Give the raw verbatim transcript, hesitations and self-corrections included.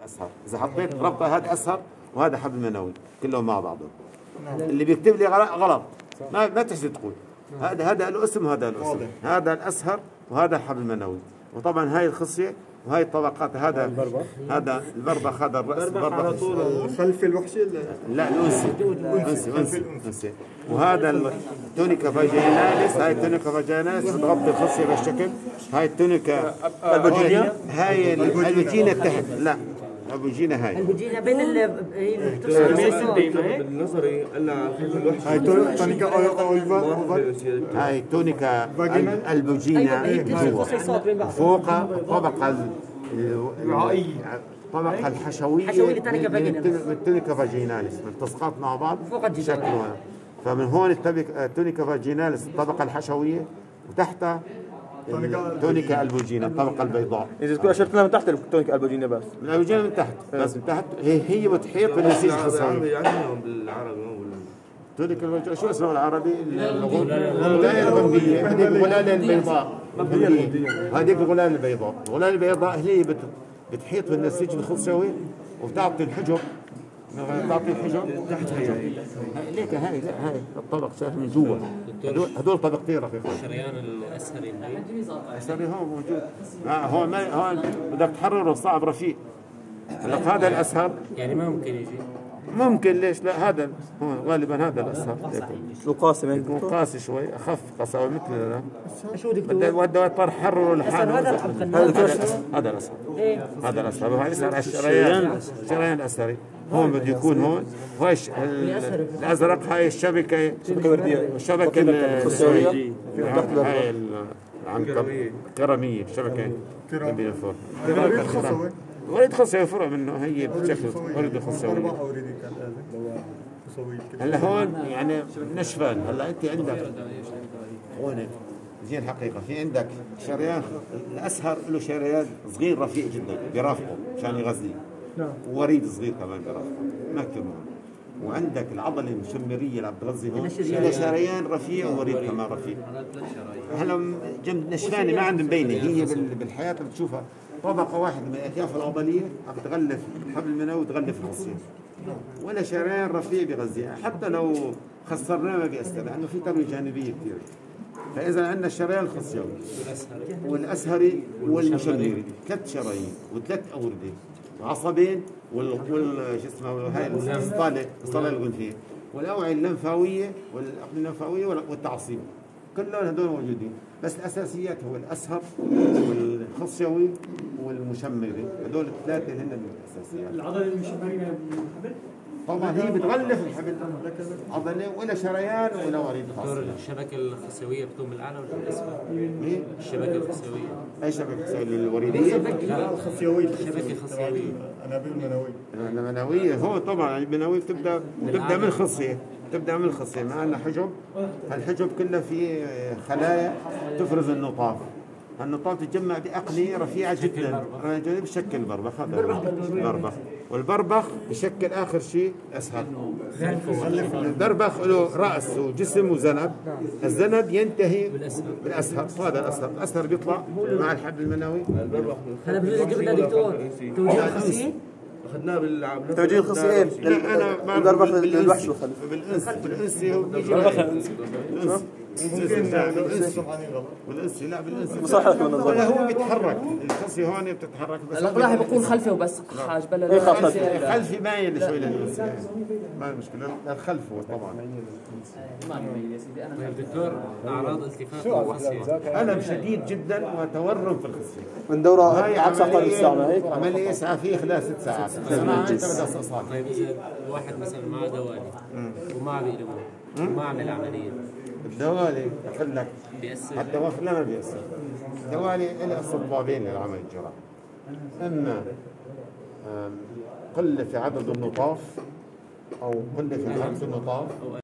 اسهر، اذا حطيت ربطه هذا اسهر وهذا حبل منوي كلهم مع بعضهم. اللي بيكتب لي غلط ما ما تحسن تقول هذا هذا له اسم وهذا له اسم، هذا الاسهر وهذا الحبل المنوي. وطبعا هاي الخصيه وهي الطبقات، هذا البربخ، هذا البربخ، هذا الراس البربخ على طول خلف الوحشي. لا الانسي انسي انسي انسي. وهذا التونيكا فاجيناليس، هاي التونيكا فاجيناليس بتغطي الخصيه بهالشكل. هاي التونيكا البوجينا، هاي البوجينا تحت. لا البوجينا هاي البوجينا بين ال بالنظري الا هاي تونيكا اولفا، هاي تونيكا البوجينا فوق الطبقه الطبقه الحشويه من التونيكا فاجيناليس، ملتصقات مع بعض شكلها. فمن هون التونيكا فاجيناليس الطبقه الحشويه، وتحتها تونيكا البوجينا الطبقه البيضاء. اذا تكون اشرتنا من تحت التونيكا البوجينا بس من البوجينا من تحت بس من تحت هي هي بتحيط بالنسيج الخصوي. بالعربي تونيكا البوجينا شو اسمه بالعربي؟ الغلاله الغنبيه، هذيك الغلاله البيضاء. هذيك الغلاله البيضاء، الغلاله البيضاء هي بتحيط بالنسيج الخصوي وبتعطي الحجب، تعطي الحجب تحت. هي ليك هاي لا هاي الطبق شايف من جوا، هذول طبقتين رفيقين. الشريان الاسهري الاسهري هون موجود. آه هون ما هون بدك تحرره صعب رفيق. هلا هذا الاسهر يعني ما ممكن يجي. ممكن ليش لا، هذا هون غالبا هذا الاسهر شو قاسي من يكون قاسي شوي، اخف قساوه مثل شو بدك بدك تحرره لحاله. هذا هذا الاسهر، هذا الاسهر، وهي اسهر الشريان، الشريان الاسهري هون بده يكون هون. وهي الازرق هاي الشبكه، شبكه ورديه، الشبكه الخصويه، هاي الكراميه، شبكه كراميه فوق وريد خصوي فرع منه، هي بشكل وريد خصوي. هلا هون يعني نشفان. هلا انت عندك هون زي الحقيقه في عندك شريان الاسهر له شريان صغير رفيع جدا برافقه عشان يغذي، ووريد صغير كمان برافقه ما كثير مهم. وعندك العضله المشمريه اللي عم تغذي هون لها شريان رفيع ووريد كمان رفيع. هلا جنب نشفانه ما عندهم مبينه، هي بالحياه بتشوفها طبقه واحده من الالياف العضليه عم تغلف الحبل المنوي وتغلف الخصيه، ولا شريان رفيع بغذيها. حتى لو خسرناه ما بيأثر لانه في ترويه جانبيه كثير. فاذا عندنا الشريان الخصيوي والاسهري والمشمري، ثلاث شرايين وثلاث اورده وعصبين وال وال شو اسمه هاي الاسطاله، الاسطاله الغنفيه، والاوعيه اللمفاويه والاقنيه اللمفاويه والتعصيب، كلهم هذول موجودين. بس الاساسيات هو الاسهر والخصيوي والمشمري، هذول الثلاثه هن الاساسيات. العضله المشمريه بالحبل طبعا هي بتغلف الحبل، عضله ولا شريان ولا وريد خاص. الشبكه الخصيويه بتكون بالاعلى ولا بالاسفل؟ ايه الشبكه الخصيويه. اي شبكه خصيويه؟ الوريديه؟ لا الخصيويه. الشبكه الخصيويه الانابيب المنويه. المنويه هو طبعا المنويه بتبدا بتبدا من الخصيه، تبدا من الخصيه. ما عندنا حجب، هالحجب كله في خلايا تفرز النطاف. النطاف تتجمع بأقنية رفيعة جدا بشكل البربخ. هذا البربخ، والبربخ بشكل آخر شيء أسهل. البربخ له رأس وجسم وذنب، الذنب ينتهي بالأسهر، وهذا الأسهر. الأسهر بيطلع مع الحبل المنوي. هلا بجوز جبنا دكتور توجيه الخصيه اخذناه بالعب توجيه الخصيين. لا انا البربخ للوحش والخلف. بالانس بالانسي هو بيجي بالانسي والانسي لا بالانسي صحيح من الظاهر. ولا هو بيتحرك، الخصيه هون بتتحرك بس الاقلاح بيكون خلفي وبس حاج بلا خلفي مايل شوي للانسي، ما المشكله الخلف هو طبعا. دكتور اعراض التفاف الخصيه الم شديد جدا وتورم في الخصيه. من دوره عكس احد الساعه هيك عمليه اسعافيه خلال ست ساعات. طيب اذا الواحد مثلا معه دوالي وما بيقلبوه وما عمل عمليه، الدوالي بقول لك بيأثر؟ الدوالي لا ما بيأثر. الدوالي لها سبابين للعمل الجراحي، اما قله في عدد النطاف او قله في عدد النطاف